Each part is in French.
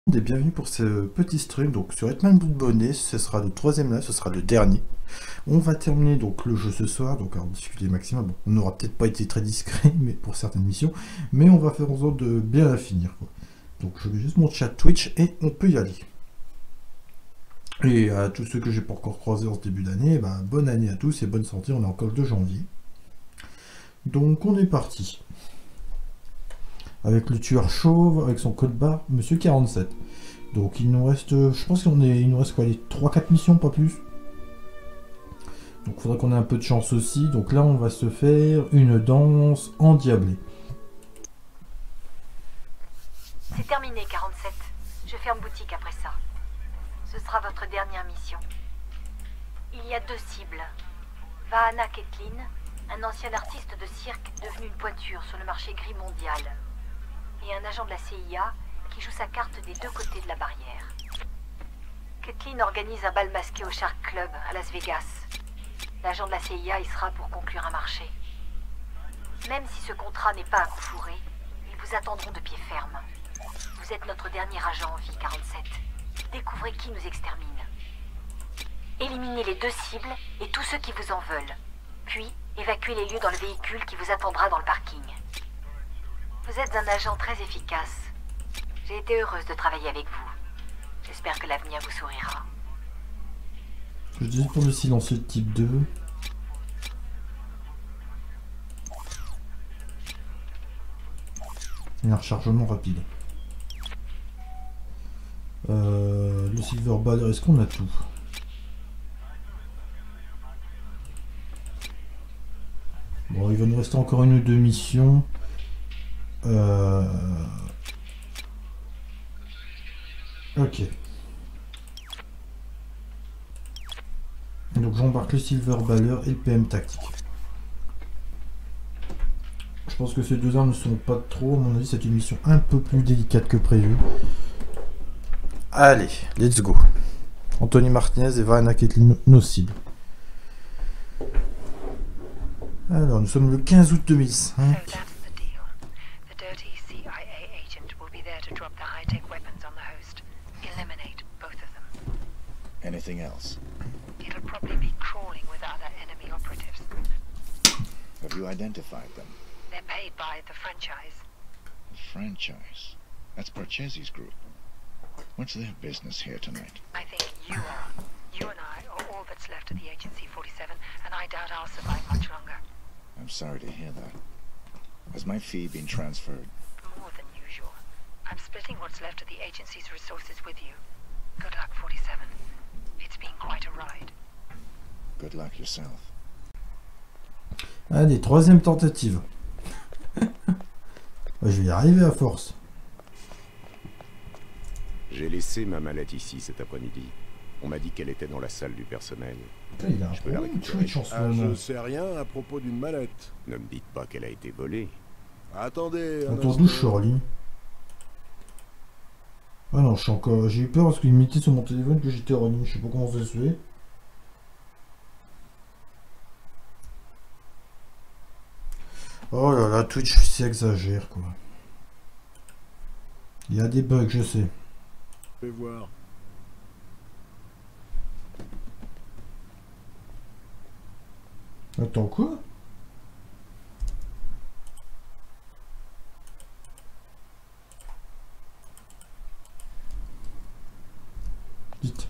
Et bienvenue pour ce petit stream donc sur Hitman Bonnet. Ce sera le troisième live, ce sera le dernier. On va terminer donc le jeu ce soir, donc alors discuter maximum. Bon, on n'aura peut-être pas été très discret mais pour certaines missions, mais on va faire en sorte de bien la finir, quoi. Donc je vais juste mon chat Twitch et on peut y aller. Et à tous ceux que j'ai pas encore croisés en ce début d'année, bonne année à tous et bonne santé, on est encore le 2 janvier. Donc on est parti. Avec le tueur chauve, avec son code barre, Monsieur 47. Donc il nous reste, je pense il nous reste quoi, les 3-4 missions, pas plus. Donc il faudra qu'on ait un peu de chance aussi. Donc là on va se faire une danse endiablée. C'est terminé, 47. Je ferme boutique après ça. Ce sera votre dernière mission. Il y a deux cibles. Vahana Ketlin, un ancien artiste de cirque devenu une pointure sur le marché gris mondial. Et un agent de la CIA qui joue sa carte des deux côtés de la barrière. Ketlin organise un bal masqué au Shark Club à Las Vegas. L'agent de la CIA y sera pour conclure un marché. Même si ce contrat n'est pas un coup fourré, ils vous attendront de pied ferme. Vous êtes notre dernier agent en vie, 47. Découvrez qui nous extermine. Éliminez les deux cibles et tous ceux qui vous en veulent. Puis, évacuez les lieux dans le véhicule qui vous attendra dans le parking. Vous êtes un agent très efficace. J'ai été heureuse de travailler avec vous. J'espère que l'avenir vous sourira. Je dis pour le silencieux de type 2. Et un rechargement rapide. Le Silver Baller, est-ce qu'on a tout? Bon, il va nous rester encore une ou deux missions. Ok. Donc j'embarque le Silver Baller et le PM Tactique. Je pense que ces deux armes ne sont pas trop. À mon avis, c'est une mission un peu plus délicate que prévu. Allez, let's go. Anthony Martinez et Vahana Ketlin, nos cibles. Alors, nous sommes le 15 août 2005. Anything else? It'll probably be crawling with other enemy operatives. Have you identified them? They're paid by the franchise. The franchise? That's Parcheesi's group. What's their business here tonight? I think you are. You and I are all that's left of the Agency 47, and I doubt I'll survive much longer. I'm sorry to hear that. Has my fee been transferred? More than usual. I'm splitting what's left of the Agency's resources with you. Good luck, 47. It's been quite a ride. Good luck yourself. Allez, troisième tentative. Je vais y arriver à force. J'ai laissé ma mallette ici cet après-midi. On m'a dit qu'elle était dans la salle du personnel. Putain, il a un Je peux la problème de récupérer. Twitch en ce Ah, moment. je sais rien à propos d'une mallette. Ne me dites pas qu'elle a été volée. Attendez. un Attends, instant. d'où Shirley? Ah non, je suis encore. J'ai eu peur parce qu'il mettait sur mon téléphone que j'étais en ligne. Je sais pas comment ça se fait. Oh là là, Twitch, c'est exagère quoi. Il y a des bugs, je sais. Je vais voir. Attends, quoi? Vite.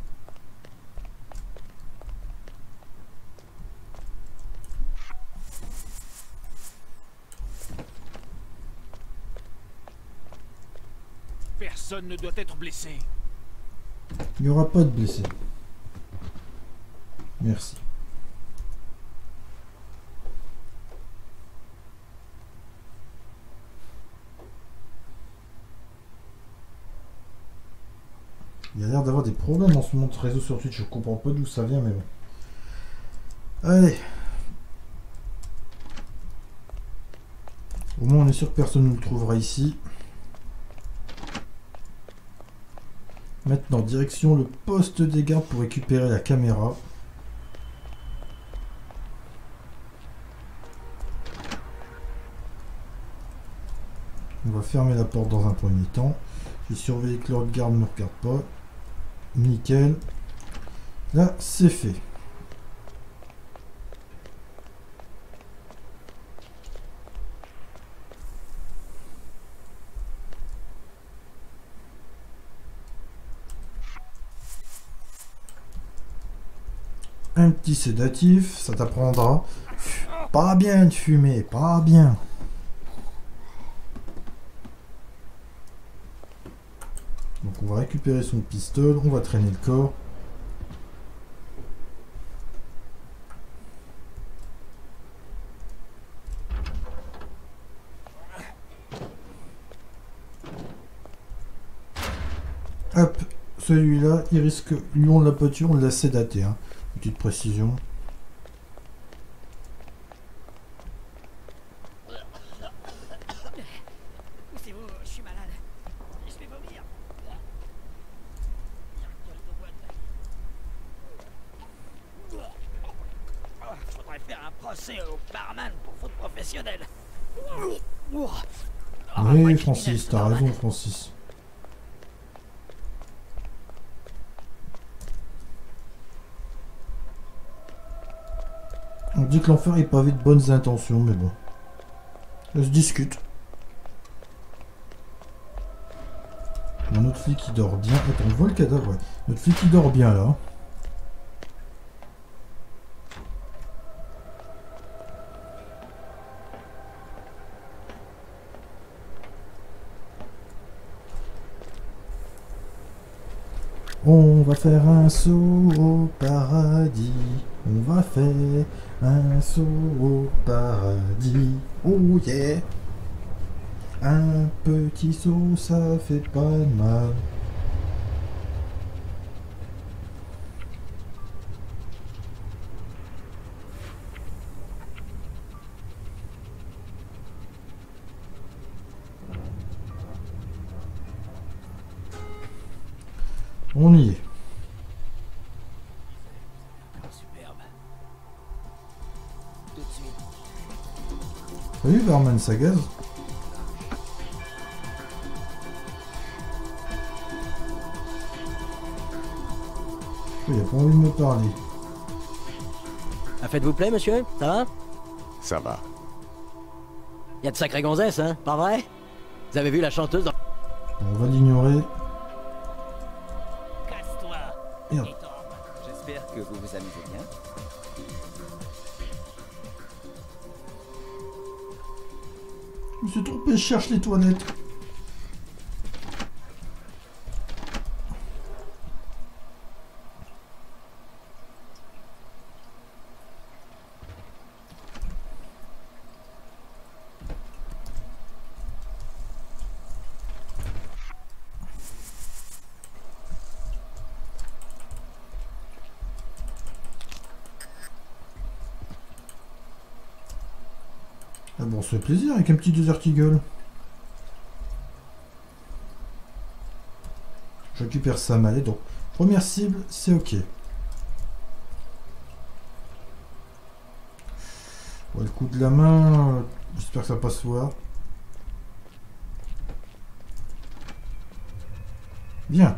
Personne ne doit être blessé. Il n'y aura pas de blessés. Merci. Il y a l'air d'avoir des problèmes en ce moment de réseau sur Twitch. Je comprends pas d'où ça vient, mais bon. Allez. Au moins, on est sûr que personne ne nous trouvera ici. Maintenant, direction le poste des gardes pour récupérer la caméra. On va fermer la porte dans un premier temps. Je vais surveiller que l'autre garde ne me regarde pas. Nickel. Là, c'est fait. Un petit sédatif, ça t'apprendra. Pas bien de fumer, pas bien. Donc on va récupérer son pistolet, on va traîner le corps. Hop, celui-là, il risque, lui on l'a pas tué, on l'a sédaté. Hein. Petite précision. Poussez-vous, je suis malade. Je vais vomir. Faudrait faire un procès au barman pour faute professionnelle. Oui, Francis, t'as raison, Francis. On dit que l'enfer est pavé de bonnes intentions, mais bon. Ça se discute. Un autre flic qui dort bien. Attends, on voit le cadavre, ouais. Notre flic qui dort bien là. On va faire un saut au paradis. On va faire un saut au paradis. Oh yeah. Un petit saut, ça fait pas de mal. On y est. Superbe. Tout de suite. Salut Barman Sagaz. Il a pas envie de me parler. Ah, faites-vous plaît, monsieur? Ça va? Ça va. Y a de sacrées gonzesses, hein? Pas vrai? Vous avez vu la chanteuse dans... On va l'ignorer. Casse-toi. Merde. Et tombe. J'espère que vous vous amusez bien. Je me suis trompé, je cherche les toilettes. Ah bon, c'est plaisir avec un petit Desert Eagle. Je récupère sa mallette, donc première cible, c'est ok. Ouais, le coup de la main, j'espère que ça passe voir. Bien.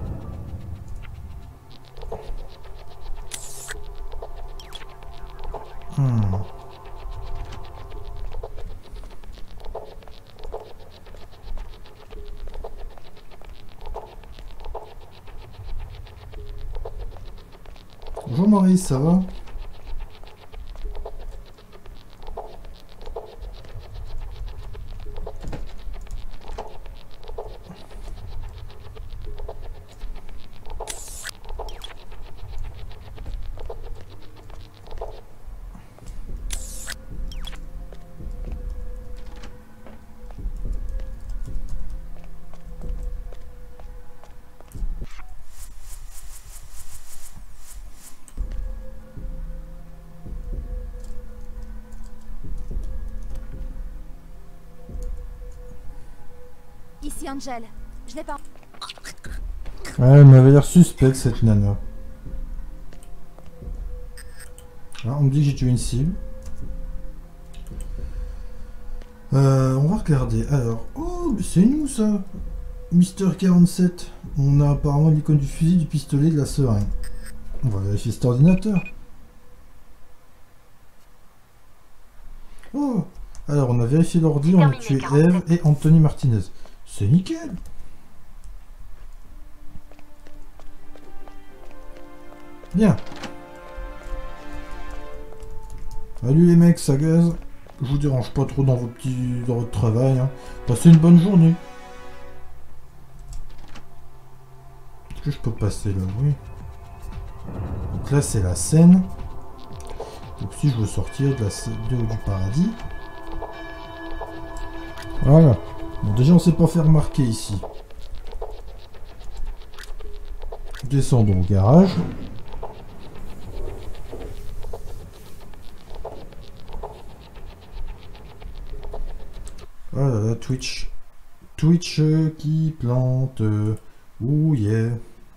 Bonjour Maurice, ça va? Ici Angel. Je l'ai pas... Ouais, elle m'avait l'air suspecte cette nana. Ah, on me dit que j'ai tué une cible. On va regarder. Alors, oh, mais c'est nous ça. Mister 47. On a apparemment l'icône du fusil, du pistolet, de la seringue. On va vérifier cet ordinateur. Oh! Alors, on a vérifié l'ordi, on a tué Eve et Anthony Martinez. C'est nickel! Bien. Salut les mecs, ça gaze. Je vous dérange pas trop dans votre travail. Hein. Passez une bonne journée. Est-ce que je peux passer là? Oui. Donc là c'est la scène. Donc si je veux sortir de la scène du paradis. Voilà. Bon déjà on sait pas faire remarquer ici. Descendons au garage. Ah là là, Twitch. Twitch qui plante. Ouh yeah.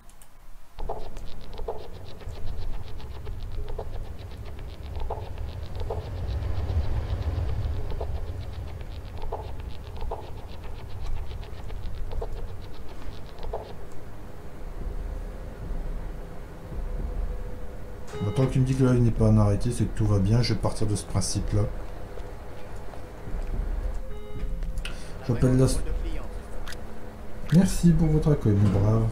Tant que tu me dis que le live n'est pas en arrêté, c'est que tout va bien. Je vais partir de ce principe-là. J'appelle la... Merci pour votre accueil, mon brave.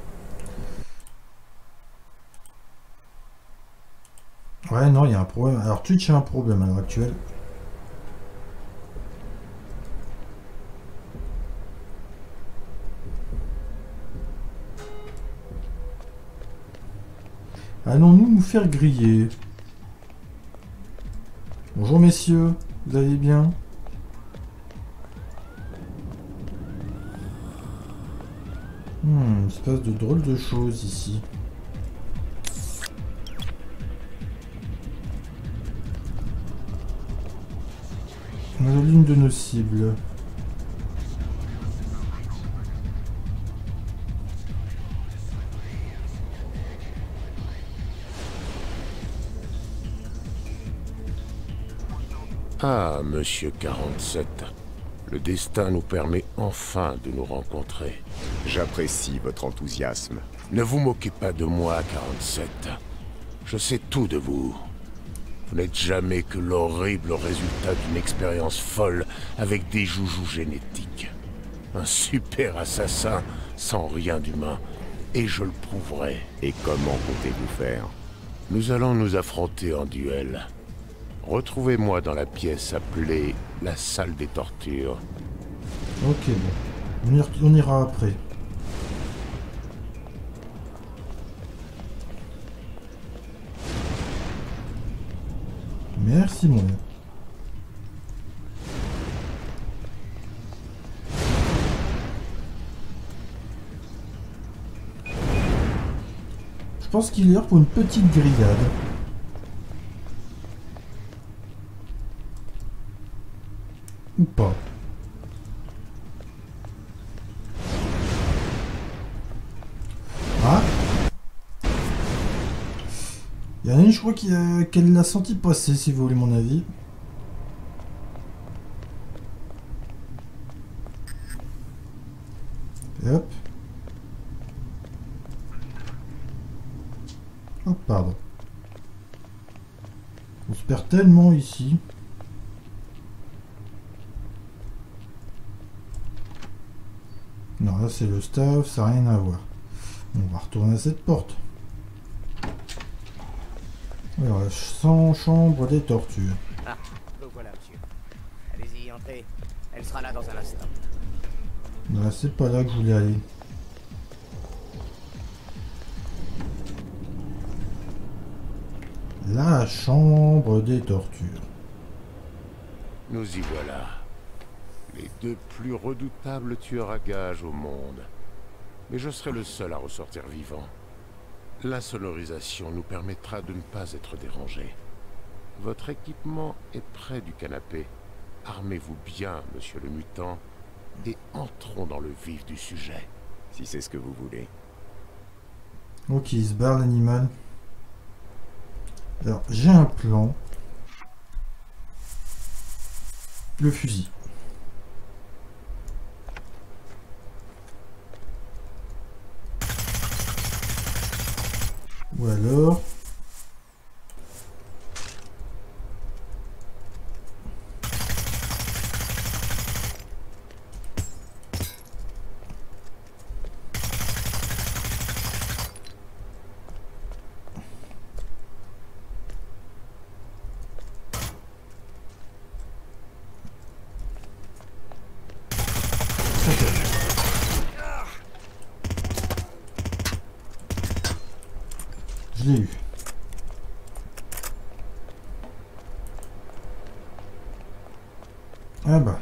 Ouais, non, il y a un problème. Alors, Twitch a un problème à l'heure actuelle. Allons-nous nous faire griller? Bonjour messieurs, vous allez bien? Il se passe de drôles de choses ici. On a l'une de nos cibles. Ah, monsieur 47. Le destin nous permet enfin de nous rencontrer. J'apprécie votre enthousiasme. Ne vous moquez pas de moi, 47. Je sais tout de vous. Vous n'êtes jamais que l'horrible résultat d'une expérience folle avec des joujoux génétiques. Un super assassin sans rien d'humain. Et je le prouverai. Et comment comptez-vous faire? Nous allons nous affronter en duel. Retrouvez-moi dans la pièce appelée la salle des tortures. Ok, bon. On ira après. Merci, mon gars. Je pense qu'il est l'heure pour une petite grillade. Ou pas. Ah. Il y en a une, je crois qu'elle l'a senti passer, si vous voulez mon avis. Et hop. Oh, pardon. On se perd tellement ici. Non, là c'est le staff, ça n'a rien à voir. On va retourner à cette porte. Alors, sans chambre des tortures. Ah, donc voilà, monsieur. Allez-y, entrez. Elle sera là dans un instant. Là, c'est pas là que je voulais aller. La chambre des tortures. Nous y voilà. Les deux plus redoutables tueurs à gages au monde. Mais je serai le seul à ressortir vivant. L'insonorisation nous permettra de ne pas être dérangés. Votre équipement est près du canapé. Armez-vous bien, monsieur le mutant, et entrons dans le vif du sujet. Si c'est ce que vous voulez. Ok, il se barre l'animal. Alors, j'ai un plan. Le fusil. Ou alors... Je l'ai eu. Ah bah.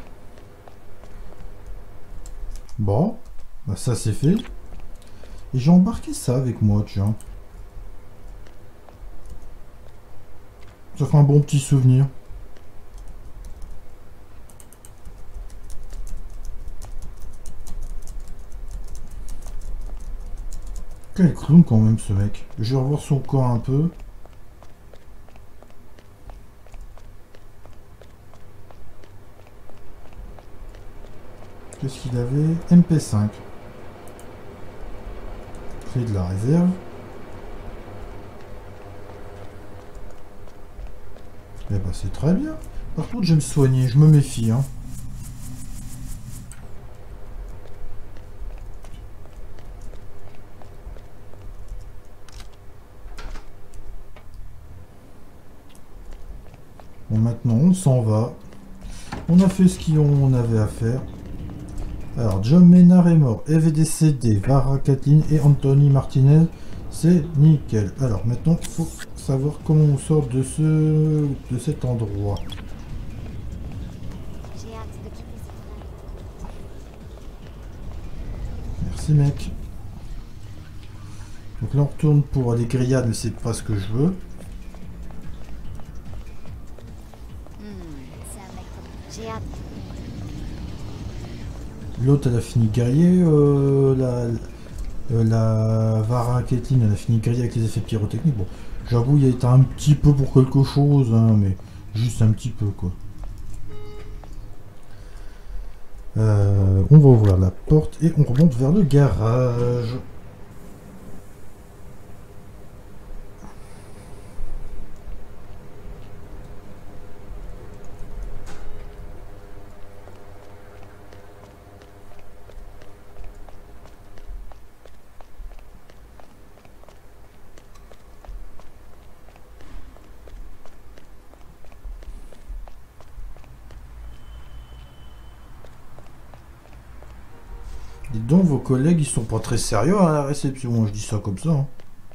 Bon. Bah ça c'est fait. Et j'ai embarqué ça avec moi, tiens. Ça fait un bon petit souvenir. Quel clown quand même ce mec. Je vais revoir son corps un peu. Qu'est-ce qu'il avait? MP5. Clé de la réserve. Eh ben c'est très bien. Par contre je vais me soigner, je me méfie hein. Bon, maintenant on s'en va. On a fait ce qu'on avait à faire. Alors John Maynard est mort. Eve est décédé. Vara Kathleen et Anthony Martinez. C'est nickel. Alors maintenant il faut savoir comment on sort de cet endroit. Merci mec. Donc là on retourne pour les grillades, mais c'est pas ce que je veux. L'autre elle a fini guerrier, la Vara Kathleen elle a fini guerrier avec les effets pyrotechniques. Bon, j'avoue il a été un petit peu pour quelque chose, hein, mais juste un petit peu quoi. On va ouvrir la porte et on remonte vers le garage. Dites donc, vos collègues, ils sont pas très sérieux à la réception, je dis ça comme ça. Hein.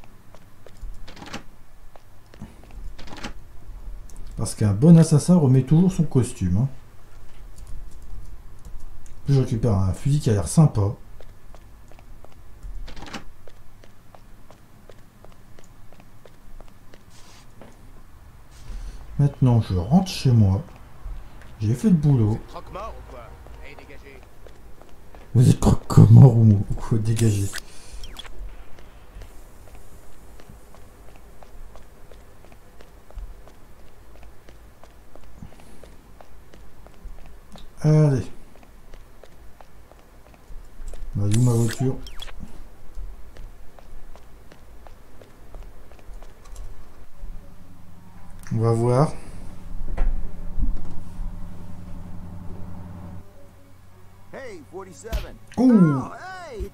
Parce qu'un bon assassin remet toujours son costume. Hein. Je récupère un fusil qui a l'air sympa. Maintenant, je rentre chez moi. J'ai fait le boulot. Vous êtes croque-mort ou quoi? Dégagez. Allez. Vas-y, ma voiture. On va voir. Hey, 47. Oh. Oh, hey.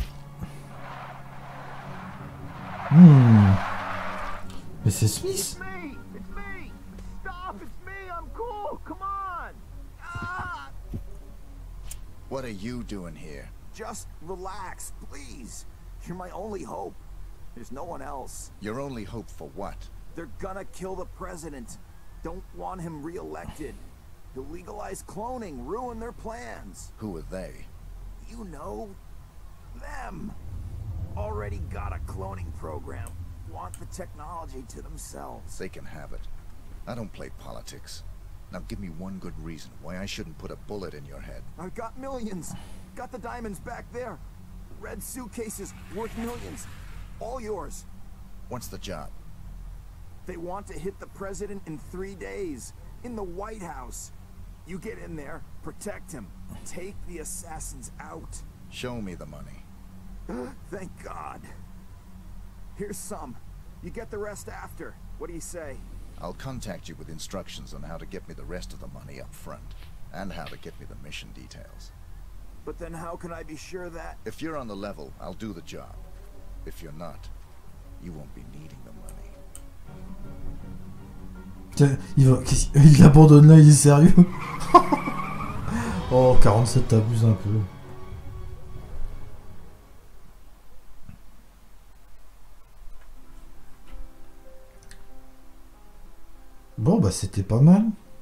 Mais c'est Smith. It's me. Stop, it's me. I'm cool. Come on. Ah. What are you doing here? Just relax, please. You're my only hope. There's no one else. Your only hope for what? They're gonna kill the president. Don't want him re-elected. They'll legalize cloning, ruin their plans. Who are they? You know, them. Already got a cloning program. Want the technology to themselves. They can have it. I don't play politics. Now give me one good reason why I shouldn't put a bullet in your head. I've got millions. Got the diamonds back there. Red suitcases worth millions. All yours. What's the job? They want to hit the president in 3 days. In the White House. You get in there, protect him. Take the assassins out. Show me the money. Thank God. Here's some. You get the rest after. What do you say? I'll contact you with instructions on how to get me the rest of the money up front, and how to get me the mission details. But then how can I be sure that... If you're on the level, I'll do the job. If you're not, you won't be needing the money. Tiens, il abandonne là, il est sérieux? Oh, 47, t'abuses un peu. Bon, bah c'était pas mal.